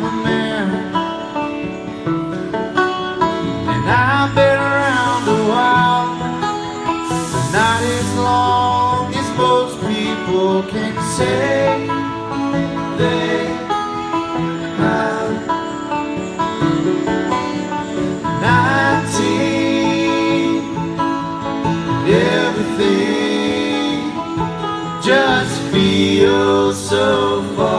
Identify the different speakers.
Speaker 1: a man, and I've been around a while, but not as long as most people can say they have. 19, everything just feels so far